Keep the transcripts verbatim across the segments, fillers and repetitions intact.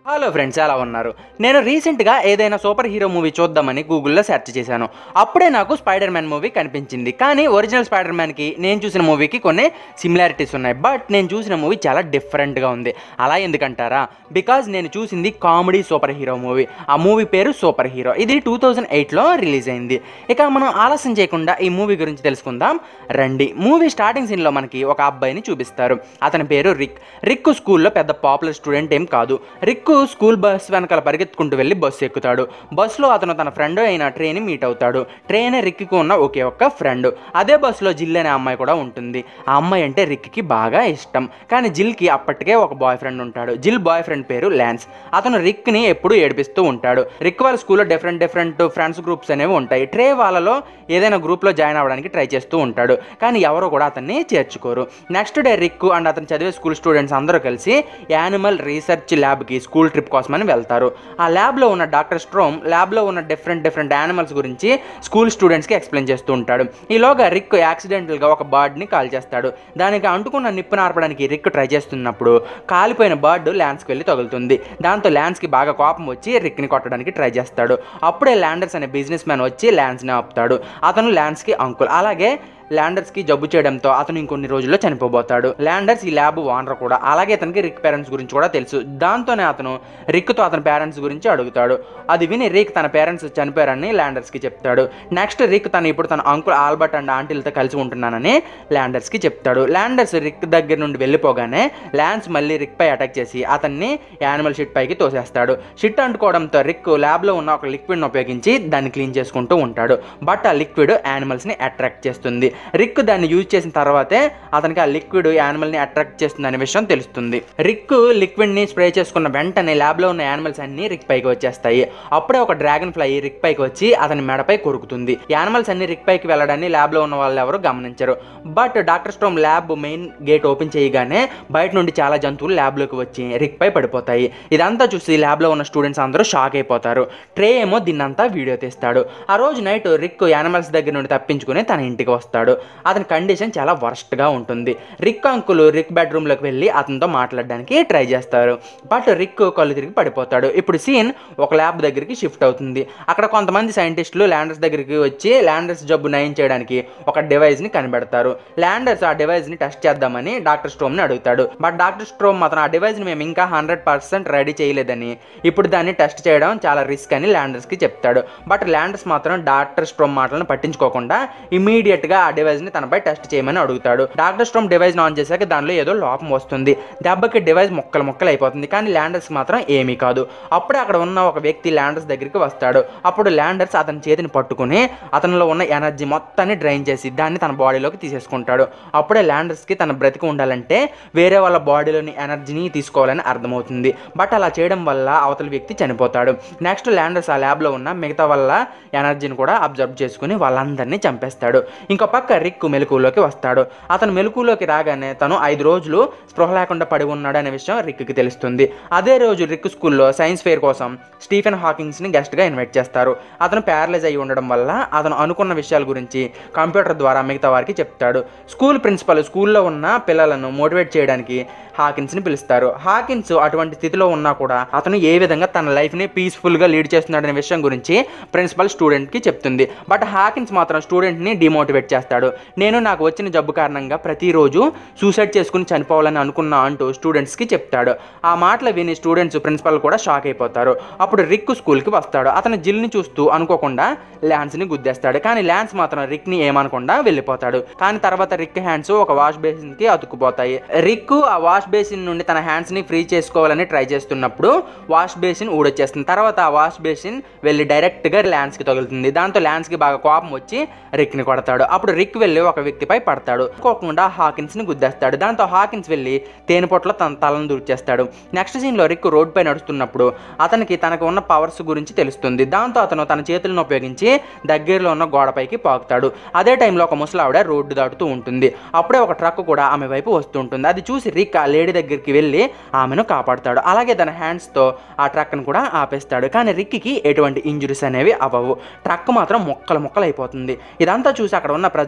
Hello friends, ఎలా ఉన్నారు? నేను రీసెంట్గా ఏదైనా సూపర్ హీరో మూవీ చూద్దామని గూగుల్లో సెర్చ్ చేశాను. అప్పుడే నాకు స్పైడర్ మ్యాన్ మూవీ కనిపించింది. కానీ ఒరిజినల్ స్పైడర్ మ్యాన్కి నేను చూసిన మూవీకి కొన్ని సిమిలారిటీస్ ఉన్నాయి. బట్ నేను చూసిన మూవీ చాలా డిఫరెంట్గా ఉంది. అలా ఎందుకంటారా? బికాజ్ నేను చూసింది కామెడీ సూపర్ హీరో మూవీ. ఆ మూవీ పేరు సూపర్ హీరో. ఇది టూ థౌజండ్ ఎయిట్లో రిలీజ్ అయింది. ఇక మనం ఆలస్యం చేయకుండా ఈ మూవీ గురించి తెలుసుకుందాం రండి. మూవీ స్టార్టింగ్ సీన్లో మనకి ఒక అబ్బాయిని చూపిస్తారు. అతని పేరు రిక్. రిక్ స్కూల్లో పెద్ద పాపులర్ స్టూడెంట్ ఏం కాదు. రిక్ స్కూల్ బస్ వెనకాల పరిగెత్తుకుంటూ వెళ్ళి బస్సు ఎక్కుతాడు. బస్సులో అతను తన ఫ్రెండ్ అయిన ట్రేని మీట్ అవుతాడు. ట్రే అనే రిక్కి ఉన్న ఒకే ఒక్క ఫ్రెండ్. అదే బస్సులో జిల్ అనే అమ్మాయి కూడా ఉంటుంది. ఆ అమ్మాయి అంటే రిక్కి బాగా ఇష్టం. కానీ జిల్కి అప్పటికే ఒక బాయ్ ఫ్రెండ్ ఉంటాడు. జిల్ బాయ్ ఫ్రెండ్ పేరు ల్యాన్స్. అతను రిక్ని ఎప్పుడు ఏడిపిస్తూ ఉంటాడు. రిక్ వాళ్ళ స్కూల్లో డిఫరెంట్ డిఫరెంట్ ఫ్రెండ్స్ గ్రూప్స్ అనేవి ఉంటాయి. ట్రే వాళ్ళలో ఏదైనా గ్రూప్లో జాయిన్ అవ్వడానికి ట్రై చేస్తూ ఉంటాడు. కానీ ఎవరు కూడా అతన్ని చేర్చుకోరు. నెక్స్ట్ డే రిక్ అండ్ అతను చదివే స్కూల్ స్టూడెంట్స్ అందరూ కలిసి యానిమల్ రీసెర్చ్ ల్యాబ్కి స్కూల్ ట్రిప్ కోసమని వెళ్తారు. ఆ ల్యాబ్లో ఉన్న డాక్టర్ స్ట్రోమ్ ల్యాబ్లో ఉన్న డిఫరెంట్ డిఫరెంట్ యానిమల్స్ గురించి స్కూల్ స్టూడెంట్స్కి ఎక్స్ప్లెయిన్ చేస్తూ ఉంటాడు. ఈలోగా రిక్ యాక్సిడెంటల్గా ఒక బర్డ్ని కాల్ చేస్తాడు. దానికి అంటుకున్న నిప్పును ఆర్పడానికి రిక్ ట్రై చేస్తున్నప్పుడు కాలిపోయిన బర్డ్ ల్యాన్స్కి వెళ్ళి తగులుతుంది. దాంతో ల్యాన్స్కి బాగా కోపం వచ్చి రిక్ని కొట్టడానికి ట్రై చేస్తాడు. అప్పుడే ల్యాండర్స్ అనే బిజినెస్ మ్యాన్ వచ్చి ల్యాన్స్ని ఆపుతాడు. అతను ల్యాన్స్కి అంకుల్. అలాగే ల్యాండర్స్కి జబ్బు చేయడంతో అతను ఇంకొన్ని రోజుల్లో చనిపోబోతాడు. ల్యాండర్స్ ఈ ల్యాబ్ ఓనర్ కూడా. అలాగే అతనికి రిక్ పేరెంట్స్ గురించి కూడా తెలుసు. దాంతోనే అతను రిక్తో అతని పేరెంట్స్ గురించి అడుగుతాడు. అది విని రిక్ తన పేరెంట్స్ చనిపోయారని ల్యాండర్స్కి చెప్తాడు. నెక్స్ట్ రిక్ తను ఇప్పుడు తన అంకుల్ ఆల్బర్ట్ అండ్ ఆంటీలతో కలిసి ఉంటున్నానని ల్యాండర్స్కి చెప్తాడు. ల్యాండర్స్ రిక్ దగ్గర నుండి వెళ్ళిపోగానే ల్యాన్స్ మళ్ళీ రిక్ పై అటాక్ చేసి అతన్ని యానిమల్ షిట్ పైకి తోసేస్తాడు. షిట్ అంటుకోవడంతో రిక్ ల్యాబ్లో ఉన్న ఒక లిక్విడ్ని ఉపయోగించి దాన్ని క్లీన్ చేసుకుంటూ ఉంటాడు. బట్ ఆ లిక్విడ్ యానిమల్స్ని అట్రాక్ట్ చేస్తుంది. రిక్ దాన్ని యూజ్ చేసిన తర్వాతే అతనికి ఆ లిక్విడ్ యానిమల్ని అట్రాక్ట్ చేస్తుంది అనే విషయం తెలుస్తుంది. రిక్ లిక్విడ్ని స్ప్రే చేసుకున్న వెంటనే ల్యాబ్లో ఉన్న యానిమల్స్ అన్ని రిక్ పైకి వచ్చేస్తాయి. అప్పుడే ఒక డ్రాగన్ ఫ్లై రిక్ పైకి వచ్చి అతని మెడపై కొరుకుతుంది. యానిమల్స్ అన్ని రిక్ పైకి వెళ్ళడాన్ని ల్యాబ్లో ఉన్న వాళ్ళు ఎవరు గమనించరు. But doctor Strom lab main gate open చేయగానే బయట నుండి చాలా జంతువులు ల్యాబ్లోకి వచ్చి రిక్ పై పడిపోతాయి. ఇదంతా చూసి ల్యాబ్లో ఉన్న స్టూడెంట్స్ అందరూ షాక్ అయిపోతారు. ట్రే ఏమో దీన్నంతా వీడియో తీస్తాడు. ఆ రోజు నైట్ రిక్ యానిమల్స్ దగ్గర నుండి తప్పించుకుని తన ఇంటికి వస్తాడు. అతని కండిషన్ చాలా వర్స్ట్గా ఉంటుంది. రిక్ అంకుల్ రిక్ బెడ్రూమ్లోకి వెళ్ళి అతనితో మాట్లాడడానికి ట్రై చేస్తారు. బట్ రిక్ కళ్ళు తిరిగి పడిపోతాడు. ఇప్పుడు సీన్ ఒక ల్యాబ్ దగ్గరికి షిఫ్ట్ అవుతుంది. అక్కడ కొంతమంది సైంటిస్టులు ల్యాండర్స్ దగ్గరికి వచ్చి ల్యాండర్స్ జబ్బు నయం చేయడానికి ఒక డివైస్ని కనిపెడతారు. ల్యాండర్స్ ఆ డివైస్ని టెస్ట్ చేద్దామని డాక్టర్ స్ట్రోమ్ని అడుగుతాడు. బట్ డాక్టర్ స్ట్రోమ్ మాత్రం ఆ డివైస్ని మేము ఇంకా హండ్రెడ్ పర్సెంట్ రెడీ చేయలేదని, ఇప్పుడు దాన్ని టెస్ట్ చేయడం చాలా రిస్క్ అని ల్యాండర్స్కి చెప్తాడు. బట్ ల్యాండర్స్ మాత్రం డాక్టర్ స్ట్రోమ్ మాటలను పట్టించుకోకుండా ఇమీడియట్గా ఆ డివైస్ ని తనపై టెస్ట్ చేయమని అడుగుతాడు. డాక్టర్ స్ట్రోమ్ డివైస్ ఆన్ చేశాక దానిలో ఏదో లోపం వస్తుంది. దెబ్బకి డివైస్ మొక్కలు మొక్కలు అయిపోతుంది. కానీ ల్యాండర్స్ మాత్రం ఏమీ కాదు. అప్పుడే అక్కడ ఉన్న ఒక వ్యక్తి ల్యాండర్స్ దగ్గరికి వస్తాడు. అప్పుడు ల్యాండర్స్ అతని చేతిని పట్టుకుని అతనిలో ఉన్న ఎనర్జీ మొత్తాన్ని డ్రైన్ చేసి దాన్ని తన బాడీలోకి తీసేసుకుంటాడు. అప్పుడే ల్యాండర్స్కి తన బ్రతికి ఉండాలంటే వేరే వాళ్ళ బాడీలోని ఎనర్జీని తీసుకోవాలని అర్థమవుతుంది. బట్ అలా చేయడం వల్ల అవతల వ్యక్తి చనిపోతాడు. నెక్స్ట్ ల్యాండర్స్ ఆ ల్యాబ్లో ఉన్న మిగతా వాళ్ళ ఎనర్జీని కూడా అబ్జర్వ్ చేసుకుని వాళ్ళందరినీ చంపేస్తాడు. ఇంకో పక్క రిక్ మెలకులోకి వస్తాడు. అతను మెలకులోకి రాగానే తను ఐదు రోజులు స్పృహ లేకుండా పడి ఉన్నాడు అనే విషయం రిక్కి తెలుస్తుంది. అదే రోజు రిక్ స్కూల్లో సైన్స్ ఫెయిర్ కోసం స్టీఫెన్ హాకింగ్స్ని గెస్ట్గా ఇన్వైట్ చేస్తారు. అతను ప్యారలైజ్ అయి ఉండడం వల్ల అతను అనుకున్న విషయాల గురించి కంప్యూటర్ ద్వారా మిగతా వారికి చెప్తాడు. స్కూల్ ప్రిన్సిపల్ స్కూల్లో ఉన్న పిల్లలను మోటివేట్ చేయడానికి హాకిన్స్ని పిలుస్తారు. హాకిన్స్ అటువంటి స్థితిలో ఉన్నా కూడా అతను ఏ విధంగా తన లైఫ్ని పీస్ఫుల్గా లీడ్ చేస్తున్నాడనే విషయం గురించి ప్రిన్సిపల్ స్టూడెంట్కి చెప్తుంది. బట్ హాకిన్స్ మాత్రం స్టూడెంట్ని డిమోటివేట్ చేస్తాడు. నేను నాకు వచ్చిన జబ్బు కారణంగా ప్రతిరోజు సూసైడ్ చేసుకుని చనిపోవాలని అనుకున్నా అంటూ స్టూడెంట్స్కి చెప్తాడు. ఆ మాటలు విని స్టూడెంట్స్ ప్రిన్సిపల్ కూడా షాక్ అయిపోతారు. అప్పుడు రిక్ స్కూల్కి వస్తాడు. అతను జిల్ని చూస్తూ అనుకోకుండా ల్యాన్స్ని గుద్దేస్తాడు. కానీ ల్యాన్స్ మాత్రం రిక్ని ఏమనకుండా వెళ్ళిపోతాడు. కానీ తర్వాత రిక్ హ్యాండ్స్ ఒక వాష్ బేసిన్కి అతుక్కుపోతాయి. రిక్ ఆ వాష్ బేసిన్ నుండి తన హ్యాండ్స్ని ఫ్రీ చేసుకోవాలని ట్రై చేస్తున్నప్పుడు వాష్ బేసిన్ ఊడొచ్చేస్తుంది. తర్వాత ఆ వాష్ బేసిన్ వెళ్ళి డైరెక్ట్గా ల్యాన్స్కి తగులుతుంది. దాంతో ల్యాన్స్కి బాగా కోపం వచ్చి రిక్ని కొడతాడు. అప్పుడు రిక్ వెళ్ళి ఒక వ్యక్తిపై పడతాడు. అనుకోకుండా హాకిన్స్ని గుద్దేస్తాడు. దాంతో హాకిన్స్ వెళ్ళి తేనెపొట్ల తన తలను దూర్చేస్తాడు. నెక్స్ట్ సీన్లో రిక్ రోడ్ పై నడుస్తున్నప్పుడు అతనికి తనకు ఉన్న పవర్స్ గురించి తెలుస్తుంది. దాంతో అతను తన చేతులను ఉపయోగించి దగ్గరలో ఉన్న గోడపైకి పాకుతాడు. అదే టైంలో ఒక ముసలావిడ రోడ్డు దాటుతూ ఉంటుంది. అప్పుడే ఒక ట్రక్ కూడా ఆమె వైపు వస్తుంటుంది. అది చూసి రిక్ ఆ లేడీ దగ్గరికి వెళ్ళి ఆమెను కాపాడుతాడు. అలాగే తన హ్యాండ్స్తో ఆ ట్రక్ను కూడా ఆపేస్తాడు. కానీ రిక్కి ఎటువంటి ఇంజురీస్ అనేవి అవ్వవు. ట్రక్ మాత్రం మొక్కలు మొక్కలు అయిపోతుంది. ఇదంతా చూసి అక్కడ ఉన్న ప్రజలు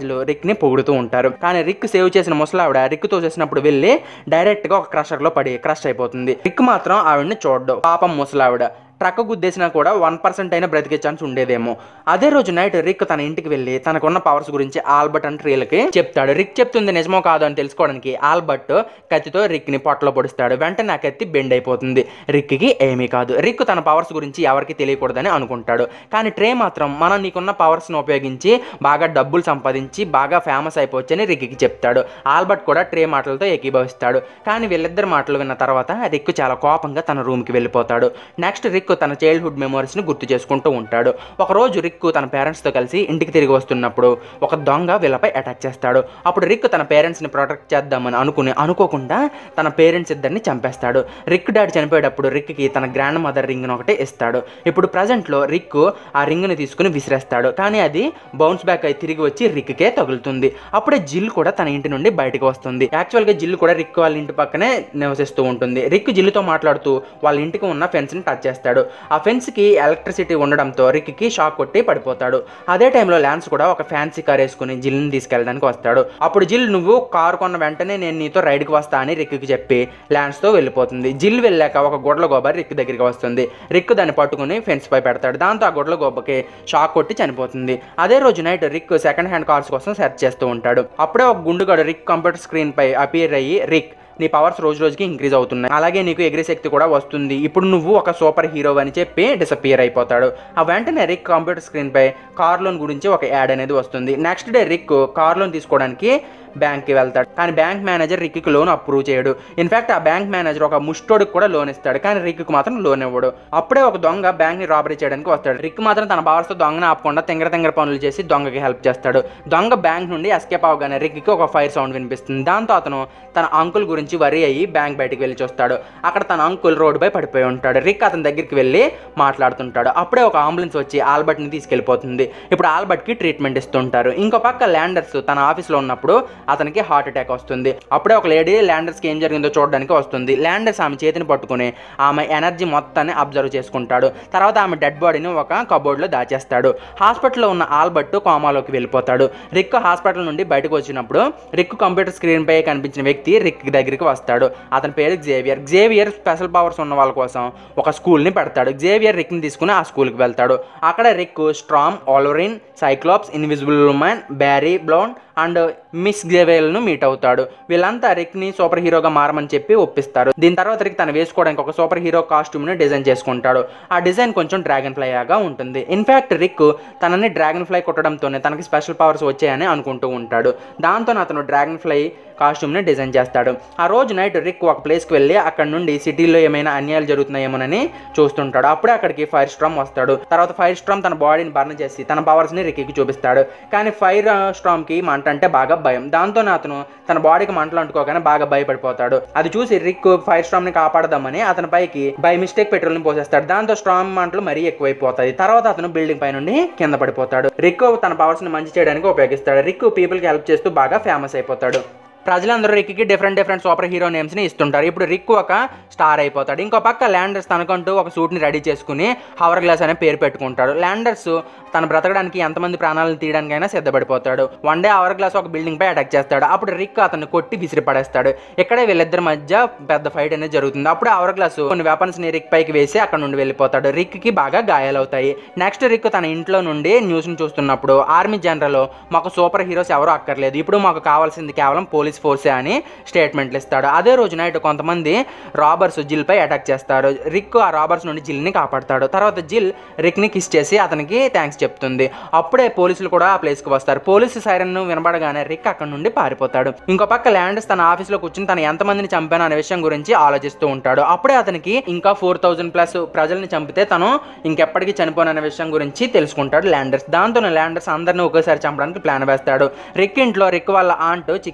ప్రజలు రిక్ ని పొగుడుతూ ఉంటారు. కానీ రిక్ సేవ్ చేసిన ముసలావిడ రిక్ తో చేసినప్పుడు వెళ్ళి డైరెక్ట్ గా ఒక క్రషర్ లో పడి క్రష్ అయిపోతుంది. రిక్ మాత్రం ఆవిడని చూడడం. పాపం ముసలావిడ ట్రక్ గుద్దేసినా కూడా వన్ పర్సెంట్ అయినా బ్రతికే ఛాన్స్ ఉండేదేమో. అదే రోజు నైట్ రిక్ తన ఇంటికి వెళ్ళి తనకున్న పవర్స్ గురించి ఆల్బర్ట్ అండ్ ట్రేలకి చెప్తాడు. రిక్ చెప్తుంది నిజమో కాదో అని తెలుసుకోవడానికి ఆల్బర్ట్ కత్తితో రిక్ ని పొట్టలో పొడుస్తాడు. వెంటనే ఆ కత్తి బెండ్ అయిపోతుంది. రిక్ కి ఏమీ కాదు. రిక్ తన పవర్స్ గురించి ఎవరికి తెలియకూడదని అనుకుంటాడు. కానీ ట్రే మాత్రం మనం నీకున్న పవర్స్ ను ఉపయోగించి బాగా డబ్బులు సంపాదించి బాగా ఫేమస్ అయిపోవచ్చని రిక్ కి చెప్తాడు. ఆల్బర్ట్ కూడా ట్రే మాటలతో ఏకీభవిస్తాడు. కానీ వీళ్ళిద్దరు మాటలు విన్న తర్వాత రిక్ చాలా కోపంగా తన రూమ్ కి వెళ్ళిపోతాడు. నెక్స్ట్ రిక్ తన చైల్డ్హుడ్ మెమోరీస్ ని గుర్తు చేసుకుంటూ ఉంటాడు. ఒక రోజు రిక్ తన పేరెంట్స్ తో కలిసి ఇంటికి తిరిగి వస్తున్నప్పుడు ఒక దొంగ వీళ్ళపై అటాక్ చేస్తాడు. అప్పుడు రిక్ తన పేరెంట్స్ ని ప్రొటెక్ట్ చేద్దామని అనుకుని అనుకోకుండా తన పేరెంట్స్ ఇద్దరిని చంపేస్తాడు. రిక్ డాడీ చనిపోయేటప్పుడు రిక్ కి తన గ్రాండ్ మదర్ రింగ్ ని ఒకటి ఇస్తాడు. ఇప్పుడు ప్రజెంట్ లో రిక్ ఆ రింగ్ ని తీసుకుని విసిరేస్తాడు. కానీ అది బౌన్స్ బ్యాక్ అయి తిరిగి వచ్చి రిక్ కే తగులుతుంది. అప్పుడే జిల్ కూడా తన ఇంటి నుండి బయటకు వస్తుంది. యాక్చువల్ గా జిల్ కూడా రిక్ వాళ్ళ ఇంటి పక్కనే నివసిస్తూ ఉంటుంది. రిక్ జిల్లుతో మాట్లాడుతూ వాళ్ళ ఇంటికి ఉన్న ఫెన్స్ ని టచ్ చేస్తాడు. ఆ ఫెన్స్ కి ఎలక్ట్రిసిటీ ఉండడంతో రిక్ కి షాక్ కొట్టి పడిపోతాడు. అదే టైంలో ల్యాన్స్ కూడా ఒక ఫ్యాన్సీ కార్ వేసుకుని జిల్ ని తీసుకెళ్ళడానికి వస్తాడు. అప్పుడు జిల్ నువ్వు కారు కొన్న వెంటనే నేను నీతో రైడ్ కి వస్తా అని రిక్ కి చెప్పి ల్యాన్స్ తో వెళ్ళిపోతుంది. జిల్ వెళ్ళాక ఒక గుడ్ల గోబ రిక్ దగ్గరికి వస్తుంది. రిక్ దాన్ని పట్టుకుని ఫెన్స్ పై పెడతాడు. దాంతో ఆ గుడ్ల గోబకి షాక్ కొట్టి చనిపోతుంది. అదే రోజు night Rick second hand cars కోసం సెర్చ్ చేస్తూ ఉంటాడు. అప్పుడే ఒక గుండుగాడు రిక్ కంప్యూటర్ స్క్రీన్ పై అపియర్ అయ్యి రిక్ నీ పవర్స్ రోజు రోజుకి ఇంక్రీజ్ అవుతున్నాయి, అలాగే నీకు ఎగిరే శక్తి కూడా వస్తుంది, ఇప్పుడు నువ్వు ఒక సూపర్ హీరో అని చెప్పి డిసపియర్ అయిపోతాడు. ఆ వెంటనే రిక్ కంప్యూటర్ స్క్రీన్ పై కార్ లోన్ గురించి ఒక యాడ్ అనేది వస్తుంది. Next day Rick car loan తీసుకోవడానికి బ్యాంక్కి వెళ్తాడు. కానీ బ్యాంక్ మేనేజర్ రిక్కి లోన్ అప్రూవ్ చేయడు. ఇన్ఫాక్ట్ ఆ బ్యాంక్ మేనేజర్ ఒక ముష్టోడికి కూడా లోన్ ఇస్తాడు, కానీ రిక్కి మాత్రం లోన్ ఇవ్వడు. అప్పుడే ఒక దొంగ బ్యాంక్ ని రాబరీ చేయడానికి వస్తాడు. రిక్ మాత్రం తన పవర్స్ తో దొంగని ఆపకుండా తింగర తింగర పనులు చేసి దొంగకి హెల్ప్ చేస్తాడు. దొంగ బ్యాంక్ నుండి ఎస్కేప్ అవగానే రిక్కి ఒక ఫైర్ సౌండ్ వినిపిస్తుంది. దాంతో అతను తన అంకుల్ గురించి వరీ అయ్యి బ్యాంక్ బయటకు వెళ్ళి చూస్తాడు. అక్కడ తన అంకుల్ రోడ్డుపై పడిపోయి ఉంటాడు. రిక్ అతని దగ్గరికి వెళ్ళి మాట్లాడుతుంటాడు. అప్పుడే ఒక అంబులెన్స్ వచ్చి ఆల్బర్ట్ ని తీసుకెళ్లిపోతుంది. ఇప్పుడు ఆల్బర్ట్ కి ట్రీట్మెంట్ ఇస్తుంటారు. ఇంకో పక్క ల్యాండర్స్ తన ఆఫీస్ లో ఉన్నప్పుడు అతనికి హార్ట్ అటాక్ వస్తుంది. అప్పుడే ఒక లేడీ ల్యాండర్స్ కి ఏం జరిగిందో చూడడానికి వస్తుంది. ల్యాండర్స్ ఆమె చేతిని పట్టుకుని ఆమె ఎనర్జీ మొత్తాన్ని అబ్జర్వ్ చేసుకుంటాడు. తర్వాత ఆమె డెడ్ బాడీని ఒక కబోర్డ్ లో దాచేస్తాడు. హాస్పిటల్లో ఉన్న ఆల్బర్ట్ కోమాలోకి వెళ్ళిపోతాడు. రిక్ హాస్పిటల్ నుండి బయటకు వచ్చినప్పుడు రిక్ కంప్యూటర్ స్క్రీన్ పై కనిపించిన వ్యక్తి రిక్ దగ్గరికి వస్తాడు. అతని పేరు జేవియర్. జేవియర్ స్పెషల్ పవర్స్ ఉన్న వాళ్ళ కోసం ఒక స్కూల్ ని పెడతాడు. జేవియర్ రిక్ ని తీసుకుని ఆ స్కూల్ కి వెళ్తాడు. అక్కడ Rick Storm, Wolverine, Cyclops, invisible woman, Barry Brown and miss గ్జేవియర్ను మీట్ అవుతాడు. వీళ్ళంతా రిక్ ని సూపర్ హీరోగా మారమని చెప్పి ఒప్పిస్తారు. దీని తర్వాత రిక్ తను వేసుకోవడానికి ఒక సూపర్ హీరో కాస్ట్యూమ్ ని డిజైన్ చేసుకుంటాడు. ఆ డిజైన్ కొంచెం డ్రాగన్ ఫ్లై లాగా ఉంటుంది. ఇన్ఫాక్ట్ రిక్ తనని డ్రాగన్ ఫ్లై కొట్టడంతోనే తనకి స్పెషల్ పవర్స్ వచ్చాయని అనుకుంటూ ఉంటాడు. దాంతో అతను డ్రాగన్ ఫ్లై కాస్ట్యూమ్ ని డిజైన్ చేస్తాడు. ఆ రోజు నైట్ రిక్ ఒక ప్లేస్ కి వెళ్ళి అక్కడ నుండి సిటీలో ఏమైనా అన్యాయాలు జరుగుతున్నాయేమోనని చూస్తుంటాడు. అప్పుడే అక్కడికి ఫైర్ స్ట్రామ్ వస్తాడు. తర్వాత ఫైర్ స్ట్రామ్ తన బాడీని బర్న్ చేసి తన పవర్స్ ని రిక్కి చూపిస్తాడు. కానీ ఫైర్ స్ట్రామ్ కి మంట అంటే బాగా భయం. దాంతో అతను తన బాడీకి మంటలు అంటుకోగానే బాగా భయపడిపోతాడు. అది చూసి రిక్ ఫైర్ స్ట్రామ్ ని కాపాడదామని అతని పైకి బై మిస్టేక్ పెట్రోల్ ని పోసేస్తాడు. దాంతో స్ట్రామ్ మంటలు మరీ ఎక్కువైపోతాయి. తర్వాత అతను బిల్డింగ్ పై నుండి కింద పడిపోతాడు. రిక్ తన పవర్స్ ని మంచి చేయడానికి ఉపయోగిస్తాడు. రిక్ పీపుల్ కి హెల్ప్ చేస్తూ బాగా ఫేమస్ అయిపోతాడు. ప్రజలందరూ రిక్కి different different super hero names ని ఇస్తుంటారు. ఇప్పుడు రిక్ ఒక స్టార్ అయిపోతాడు. ఇంకో పక్క ల్యాండర్స్ తనకంటూ ఒక సూట్ ని రెడీ చేసుకుని హవర్ గ్లాస్ అనే పేరు పెట్టుకుంటాడు. ల్యాండర్స్ తను బ్రతకడానికి ఎంతమంది ప్రాణాలను తీయడానికైనా సిద్ధపడిపోతాడు. వన్ డే హవర్ గ్లాస్ ఒక బిల్డింగ్ పై అటాక్ చేస్తాడు. అప్పుడు రిక్ అతన్ని కొట్టి విసిరి పడేస్తాడు. ఇక్కడే వీళ్ళిద్దరి మధ్య పెద్ద ఫైట్ అనేది జరుగుతుంది. అప్పుడు హవర్ గ్లాస్ కొన్ని వెపన్స్ ని రిక్ పైకి వేసి అక్కడ నుండి వెళ్ళిపోతాడు. రిక్ కి బాగా గాయాలవుతాయి. నెక్స్ట్ రిక్ తన ఇంట్లో నుండి న్యూస్ ని చూస్తున్నప్పుడు ఆర్మీ జనరల్ మాకు సూపర్ హీరోస్ ఎవరు అక్కర్లేదు, ఇప్పుడు మాకు కావాల్సింది కేవలం పోలీస్ ఫోర్సే అని స్టేట్మెంట్లు ఇస్తాడు. అదే రోజు నైట్ కొంతమంది రాబర్స్ జిల్ పై అటాక్ చేస్తారు. రిక్ ఆ రాబర్స్ నుండి జిల్ ని కాపాడతాడు. తర్వాత జిల్ రిక్ ని కిస్ చేసి అతనికి థ్యాంక్స్ చెప్తుంది. అప్పుడే పోలీసులు కూడా ఆ ప్లేస్ కి వస్తారు. పోలీసు సైరన్ వినబడగానే రిక్ అక్కడ నుండి పారిపోతాడు. ఇంకో పక్క ల్యాండర్స్ తన ఆఫీస్ లో కూర్చుని తన ఎంత మందిని చంపాను అనే విషయం గురించి ఆలోచిస్తూ ఉంటాడు. అప్పుడే అతనికి ఇంకా ఫోర్ థౌజండ్ ప్లస్ ప్రజల్ని చంపితే తను ఇంకెప్పటికీ చనిపోను అనే విషయం గురించి తెలుసుకుంటాడు ల్యాండర్స్. దాంతో ల్యాండర్స్ అందరిని ఒకేసారి చంపడానికి ప్లాన్ వేస్తాడు. రిక్ ఇంట్లో రిక్ వాళ్ళ ఆంట్ చికెన్ వండుతూ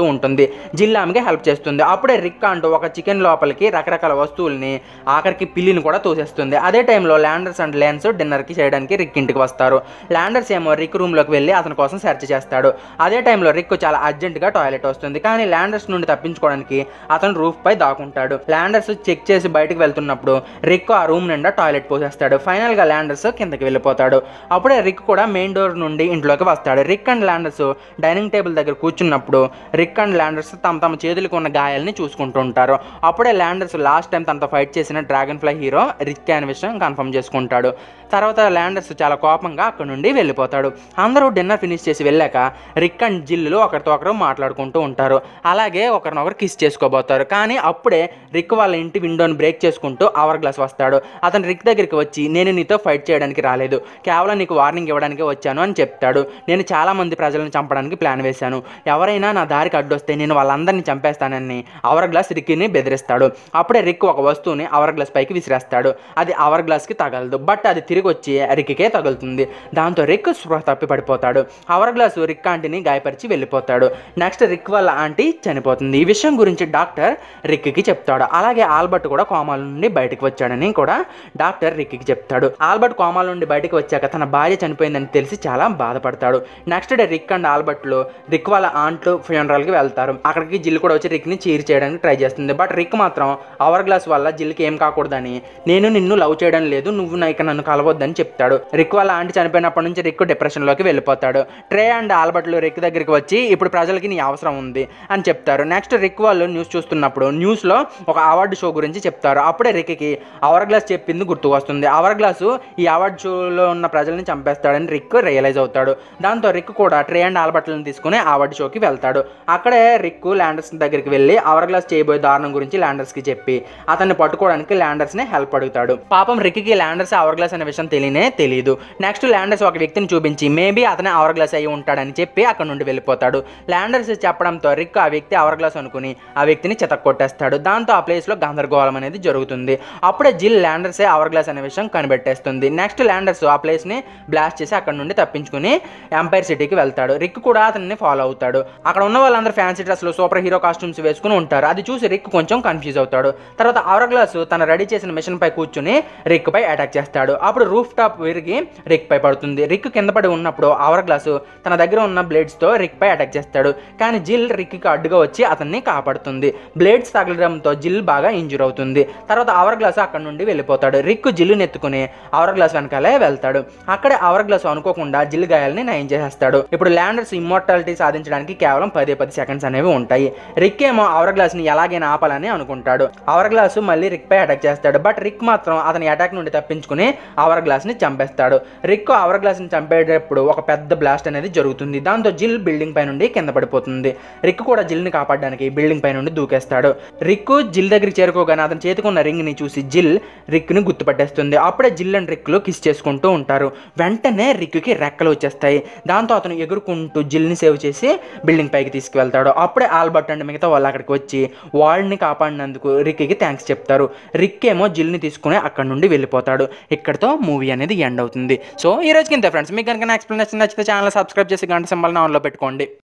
ఉంటుంది. జిల్ ఆమెకి హెల్ప్ చేస్తుంది. అప్పుడే రిక్ అంటూ ఒక చికెన్ లోపలికి రకరకాల వస్తువుల్ని ఆఖరికి పిల్లిని కూడా తోసేస్తుంది. అదే టైంలో ల్యాండర్స్ అండ్ లెన్స్ డిన్నర్కి చేయడానికి రిక్ ఇంటికి వస్తారు. ల్యాండర్స్ ఏమో రిక్ రూమ్లోకి వెళ్ళి అతని కోసం సెర్చ్ చేస్తాడు. అదే టైంలో రిక్ చాలా అర్జెంటుగా టాయిలెట్ వస్తుంది. కానీ ల్యాండర్స్ నుండి తప్పించుకోవడానికి అతను రూఫ్ పై దాక్కుంటాడు. ల్యాండర్స్ చెక్ చేసి బయటకు వెళ్తున్నప్పుడు రిక్ ఆ రూమ్ నిండా టాయిలెట్ పోసేస్తాడు. ఫైనల్గా ల్యాండర్స్ కిందకి వెళ్ళిపోతాడు. అప్పుడే రిక్ కూడా మెయిన్ డోర్ నుండి ఇంట్లోకి వస్తాడు. Rick and Landers dining table దగ్గర కూర్చున్నప్పుడు రిక్ అండ్ ల్యాండర్స్ తమ తమ చేతులకు ఉన్న గాయాలని చూసుకుంటూ ఉంటారు. అప్పుడే ల్యాండర్స్ లాస్ట్ టైం తనతో ఫైట్ చేసిన డ్రాగన్ ఫ్లై హీరో రిక్ అనే విషయం కన్ఫర్మ్ చేసుకుంటాడు. తర్వాత ల్యాండర్స్ చాలా కోపంగా అక్కడ నుండి వెళ్ళిపోతాడు. అందరూ డిన్నర్ ఫినిష్ చేసి వెళ్ళాక రిక్ అండ్ జిల్లు ఒకరితో ఒకరు మాట్లాడుకుంటూ ఉంటారు. అలాగే ఒకరినొకరు కిస్ చేసుకోబోతారు. కానీ అప్పుడే రిక్ వాళ్ళ ఇంటి విండోని బ్రేక్ చేసుకుంటూ అవర్ గ్లాస్ వస్తాడు. అతను రిక్ దగ్గరికి వచ్చి నేను నీతో ఫైట్ చేయడానికి రాలేదు, కేవలం నీకు వార్నింగ్ ఇవ్వడానికి వచ్చాను అని చెప్తాడు. నేను చాలా మంది ప్రజలను చంపడానికి ప్లాన్ వేశాను. ఎవరైనా నా దారికి అడ్డొస్తే నేను వాళ్ళందరినీ చంపేస్తానని అవర్ గ్లాస్ రిక్ని బెదిరిస్తాడు. అప్పుడే రిక్ ఒక వస్తువుని అవర్ గ్లాస్ పైకి విసిరేస్తాడు. అది అవర్ గ్లాస్కి తగలదు, బట్ అది తిరిగి వచ్చి రిక్కే తగులుతుంది. దాంతో రిక్ స్పృహ తప్పి పడిపోతాడు. అవర్ గ్లాసు రిక్ ఆంటీని గాయపరిచి వెళ్ళిపోతాడు. నెక్స్ట్ రిక్ వాళ్ళ ఆంటీ చనిపోతుంది. ఈ విషయం గురించి డాక్టర్ రిక్కి చెప్తాడు. అలాగే ఆల్బర్ట్ కూడా కోమాల నుండి బయటకు వచ్చాడని కూడా డాక్టర్ రిక్కి చెప్తాడు. ఆల్బర్ట్ కోమాల నుండి బయటకు వచ్చాక తన భార్య చనిపోయిందని తెలిసి చాలా బాధపడతాడు. నెక్స్ట్ డే రిక్ అండ్ ఆల్బర్ట్లు రిక్ వాళ్ళ ఆంట్ ఫ్యూనరల్కి వెళ్తారు. అక్కడికి జిల్ కూడా వచ్చి రిక్ని చీర్ చేయడానికి ట్రై చేస్తుంది. బట్ రిక్ మాత్రం అవర్ గ్లాస్ వల్ల జిల్కి ఏం కాకూడదని, నేను నిన్ను లవ్ చేయడం లేదు, నువ్వు ఇక నన్ను కలవద్దని చెప్తాడు. రిక్ వాళ్ళ ఆంటీ చనిపోయినప్పటి నుంచి రిక్ డిప్రెషన్లోకి వెళ్ళిపోతాడు. ట్రే అండ్ ఆల్బర్ట్లు రిక్ దగ్గరికి వచ్చి ఇప్పుడు ప్రజలకి నీ అవసరం ఉంది అని చెప్తారు. నెక్స్ట్ రిక్ వాళ్ళు న్యూస్ చూస్తున్నప్పుడు న్యూస్లో ఒక అవార్డు షో గురించి చెప్తారు. అప్పుడే రిక్కి అవర్ గ్లాస్ చెప్పింది గుర్తుకు వస్తుంది. అవర్ గ్లాసు ఈ అవార్డు షోలో ఉన్న ప్రజల్ని చంపేస్తాడని రిక్ రియలైజ్ అవుతాడు. దాంతో రిక్ కూడా ట్రే అండ్ ఆల్బర్ట్లను తీసుకుని అవార్డు షోకి వెళ్తాడు. అక్కడే రిక్ ల్యాండర్స్ దగ్గరికి వెళ్ళి అవర్ గ్లాస్ చేయబోయే దారుణం గురించి ల్యాండర్స్కి చెప్పి అతన్ని పట్టుకోవడానికి ల్యాండర్స్ని హెల్ప్ అడుగుతాడు. పాపం రిక్కి ల్యాండర్స్ అవర్ గ్లాస్ అనే విషయం తెలియనే తెలియదు. నెక్స్ట్ ల్యాండర్స్ ఒక వ్యక్తిని చూపించి మేబీ అతనే అవర్ గ్లాస్ అయి ఉంటాడని చెప్పి అక్కడ నుండి వెళ్ళిపోతాడు. ల్యాండర్స్ చెప్పడంతో రిక్ ఆ వ్యక్తి అవర్ గ్లాస్ అనుకుని ఆ వ్యక్తిని చితక్ కొట్టేస్తాడు. దాంతో ఆ ప్లేస్లో గందరగోళం అనేది జరుగుతుంది. అప్పుడే జిల్ ల్యాండర్సే అవర్ గ్లాస్ అనే విషయం కనిపెట్టేస్తుంది. నెక్స్ట్ ల్యాండర్స్ ఆ ప్లేస్ని బ్లాస్ట్ చేసి అక్కడ నుండి తప్పించుకుని ఎంపైర్ సిటీకి వెళ్తాడు. రిక్ కూడా అతన్ని ఫాలో అవుతాడు. అక్కడ ఉన్న వాళ్ళందరూ ఫ్యాన్సీ డ్రెస్లో సూపర్ హీరో కాస్ట్యూమ్స్ వేసుకుని ఉంటారు. అది చూసి రిక్ కొంచెం కన్ఫ్యూజ్ అవుతాడు. తర్వాత అవర్ గ్లాస్ తన రెడీ చేసిన మిషన్ పై కూర్చుని రిక్ పై అటాక్ చేస్తాడు. అప్పుడు రూఫ్ టాప్ విరిగి రిక్ పై పడుతుంది. రిక్ కింద పడి ఉన్నప్పుడు అవర్ గ్లాసు తన దగ్గర ఉన్న బ్లేడ్స్ తో రిక్ పై అటాక్ చేస్తాడు. కానీ జిల్ రిక్ కి అడ్డుగా వచ్చి అతన్ని కాపాడుతుంది. బ్లేడ్స్ తగలడంతో జిల్ బాగా ఇంజూర్ అవుతుంది. తర్వాత అవర్ గ్లాస్ అక్కడ నుండి వెళ్ళిపోతాడు. రిక్ జిల్లు నెత్తుకుని అవర్ గ్లాస్ వెనకాలే వెళ్తాడు. అక్కడే అవర్ గ్లాస్ అనుకోకుండా జిల్ గాయాలని నయం చేసేస్తాడు. ఇప్పుడు ల్యాండర్స్ ఇమ్మోర్టాలిటీ సాధించడానికి కేవలం పదే పది సెకండ్స్ అనేవి ఉంటాయి. రిక్ ఏమో అవర్ గ్లాస్ ని ఎలాగైనా ఆపాలని అనుకుంటాడు. అవర్ గ్లాసు మళ్ళీ రిక్ పై అటాక్ చేస్తాడు. బట్ రిక్ మాత్రం అతని అటాక్ నుండి తప్పించుకుని అవర్ గ్లాస్ ని చంపేస్తాడు. రిక్ అవర్ గ్లాస్ ని చంపేటప్పుడు ఒక పెద్ద బ్లాస్ట్ అనేది జరుగుతుంది. దాంతో జిల్ బిల్డింగ్ పై నుండి కింద పడిపోతుంది. రిక్ కూడా జిల్ ని కాపాడడానికి బిల్డింగ్ పై నుండి దూకేస్తాడు. రిక్ జిల్ దగ్గరికి చేరుకోగానే అతని చేతికున్న రింగ్ ని చూసి జిల్ రిక్ ని గుర్తుపట్టేస్తుంది. అప్పుడే జిల్ అండ్ రిక్ లు కిస్ చేసుకుంటూ ఉంటారు. వెంటనే రిక్ కి రెక్కలు వచ్చేస్తాయి. దాంతో అతను ఎగురుకుంటూ జిల్ ని సేవ్ చేసి బిల్డింగ్ పైకి తీసుకువెళ్తాడు. అప్పుడే ఆల్బర్ట్ అండ్ మిగతా వాళ్ళు అక్కడికి వచ్చి వాళ్ళని కాపాడినందుకు రిక్ కి థ్యాంక్స్ చెప్తారు. రిక్ ఏమో జిల్ ని తీసుకుని అక్కడ నుండి వెళ్ళిపోతాడు. ఇక్కడతో మూవీ అనేది ఎండ్ అవుతుంది. సో ఈ రోజుకి ఇంతే ఫ్రెండ్స్. మీకు కనుక నా ఎక్స్ప్లెనేషన్ నచ్చితే ఛానల్ సబ్స్క్రైబ్ చేసి గంట సింబల్ ఆన్లో పెట్టుకోండి.